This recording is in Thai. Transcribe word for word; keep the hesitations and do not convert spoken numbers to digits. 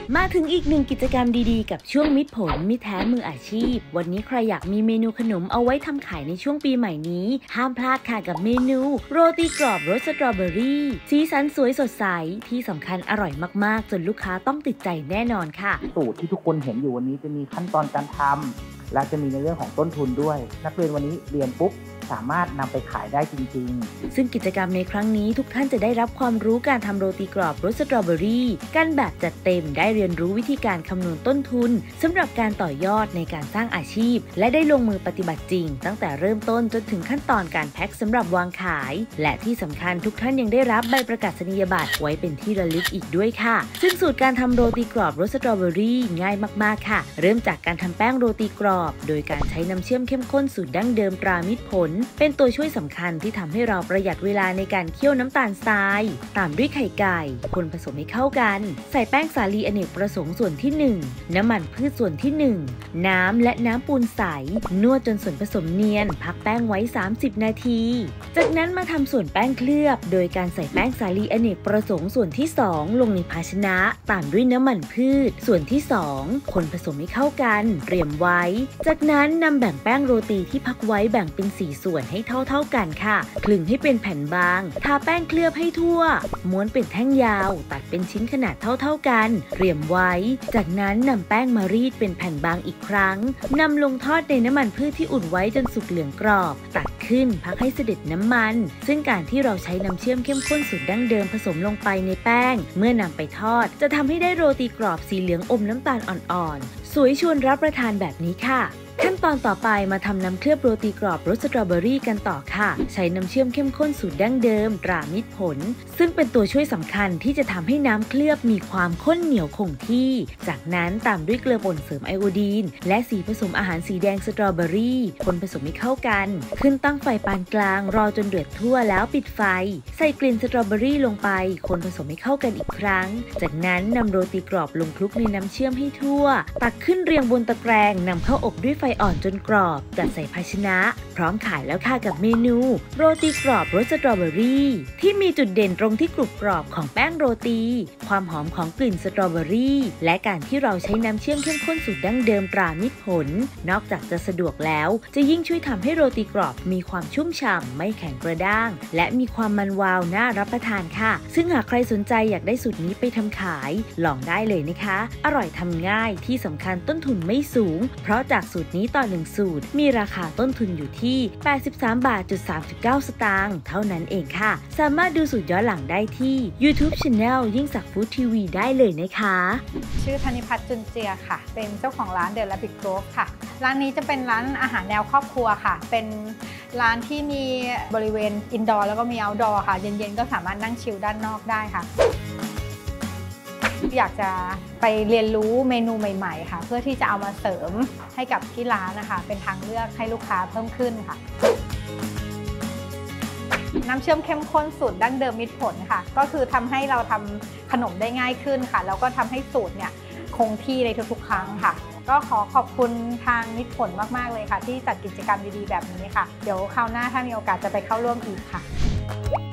มาถึงอีกหนึ่งกิจกรรมดีๆกับช่วงมิตรผลมิตรแท้มืออาชีพวันนี้ใครอยากมีเมนูขนมเอาไว้ทำขายในช่วงปีใหม่นี้ห้ามพลาดค่ะกับเมนูโรตีกรอบรสสตรอเบอรี่สีสันสวยสดใสที่สำคัญอร่อยมากๆจนลูกค้าต้องติดใจแน่นอนค่ะสูตรที่ทุกคนเห็นอยู่วันนี้จะมีขั้นตอนการทำและจะมีในเรื่องของต้นทุนด้วยนักเรียนวันนี้เรียนปุ๊บสามารถนำไปขายได้จริงๆซึ่งกิจกรรมในครั้งนี้ทุกท่านจะได้รับความรู้การทำโรตีกรอบรสสตรอเบอรี่กันแบบจัดเต็มได้เรียนรู้วิธีการคำนวณต้นทุนสำหรับการต่อยอดในการสร้างอาชีพและได้ลงมือปฏิบัติจริงตั้งแต่เริ่มต้นจนถึงขั้นตอนการแพ็คสำหรับวางขายและที่สำคัญทุกท่านยังได้รับใบประกาศนียบัตรไว้เป็นที่ระลึกอีกด้วยค่ะซึ่งสูตรการทำโรตีกรอบรสสตรอเบอรี่ง่ายมากๆค่ะเริ่มจากการทำแป้งโรตีกรอบโดยการใช้น้ำเชื่อมเข้มข้นสูตรดั้งเดิมตรามิตรผลเป็นตัวช่วยสำคัญที่ทำให้เราประหยัดเวลาในการเคี่ยวน้ำตาลทรายตามด้วยไข่ไก่คนผสมให้เข้ากันใส่แป้งสาลีอเนกประสงค์ส่วนที่หนึ่งน้ำมันพืชส่วนที่หนึ่งน้ำและน้ำปูนใสนวดจนส่วนผสมเนียนพักแป้งไว้สามสิบนาทีจากนั้นมาทำส่วนแป้งเคลือบโดยการใส่แป้งสาลีอเนกประสงค์ส่วนที่สองลงในภาชนะตามด้วยน้ำมันพืชส่วนที่สองคนผสมให้เข้ากันเตรียมไว้จากนั้นนำแบ่งแป้งโรตีที่พักไว้แบ่งเป็นสี่ส่วนให้เท่าเท่ากันค่ะคลึงให้เป็นแผ่นบางทาแป้งเคลือบให้ทั่วม้วนเป็นแท่งยาวตัดเป็นชิ้นขนาดเท่าๆกันเตรียมไว้จากนั้นนำแป้งมารีดเป็นแผ่นบางอีกครั้งนำลงทอดในน้ำมันพืชที่อุ่นไว้จนสุกเหลืองกรอบตักขึ้นพักให้เสด็จน้ำมันซึ่งการที่เราใช้น้ำเชื่อมเข้มข้นสูตรดั้งเดิมผสมลงไปในแป้งเมื่อนำไปทอดจะทำให้ได้โรตีกรอบสีเหลืองอมน้ำตาลอ่อนๆสวยชวนรับประทานแบบนี้ค่ะขั้นตอนต่อไปมาทำน้ำเคลือบโรตีกรอบรสสตรอเบอรี่กันต่อค่ะใช้น้ำเชื่อมเข้มข้นสูตรดั้งเดิมตรามิตรผลซึ่งเป็นตัวช่วยสำคัญที่จะทำให้น้ำเคลือบมีความข้นเหนียวคงที่จากนั้นตามด้วยเกลือป่นเสริมไอโอดีนและสีผสมอาหารสีแดงสตรอเบอรี่คนผสมให้เข้ากันขึ้นตั้งไฟปานกลางรอจนเดือดทั่วแล้วปิดไฟใส่กลิ่นสตรอเบอรี่ลงไปคนผสมให้เข้ากันอีกครั้งจากนั้นนำโรตีกรอบลงคลุกในน้ำเชื่อมให้ทั่วตักขึ้นเรียงบนตะแกรงนำเข้าอบด้วยไฟอ่อนจนกรอบจัดใส่ภาชนะพร้อมขายแล้วค่ะกับเมนูโรตีกรอบรสสตรอเบอรี่ที่มีจุดเด่นตรงที่กรุบกรอบของแป้งโรตีความหอมของกลิ่นสตรอเบอรี่และการที่เราใช้น้ำเชื่อมเข้มข้นสูตรดั้งเดิมตรามิตรผลนอกจากจะสะดวกแล้วจะยิ่งช่วยทำให้โรตีกรอบมีความชุ่มฉ่ำไม่แข็งกระด้างและมีความมันวาวน่ารับประทานค่ะซึ่งหากใครสนใจอยากได้สูตรนี้ไปทำขายลองได้เลยนะคะอร่อยทำง่ายที่สำคัญต้นทุนไม่สูงเพราะจากสูตรนี้ต่อหนึ่งสูตรมีราคาต้นทุนอยู่ที่แปดสิบสามบาทสามสิบเก้าสตางค์เท่านั้นเองค่ะสามารถดูสูตรย้อนหลังได้ที่ YouTube Channel ยิ่งศักดิ์ฟู้ดทีวีได้เลยนะคะชื่อธนิพัฒน์จุนเจียค่ะเป็นเจ้าของร้าน The Rabbit Grove ค่ะร้านนี้จะเป็นร้านอาหารแนวครอบครัวค่ะเป็นร้านที่มีบริเวณอินดอร์แล้วก็มีเอาท์ดอร์ค่ะเย็นๆก็สามารถนั่งชิลด้านนอกได้ค่ะอยากจะไปเรียนรู้เมนูใหม่ๆค่ะเพื่อที่จะเอามาเสริมให้กับที่ร้านนะคะเป็นทางเลือกให้ลูกค้าเพิ่มขึ้นค่ะน้ำเชื่อมเข้มข้นสูตรดั้งเดิมมิตรผลค่ะก็คือทำให้เราทำขนมได้ง่ายขึ้นค่ะแล้วก็ทำให้สูตรเนี่ยคงที่ในทุกๆครั้งค่ะก็ขอขอบคุณทางมิตรผลมากๆเลยค่ะที่จัดกิจกรรมดีๆแบบนี้ค่ะเดี๋ยวคราวหน้าถ้ามีโอกาสจะไปเข้าร่วมอีกค่ะ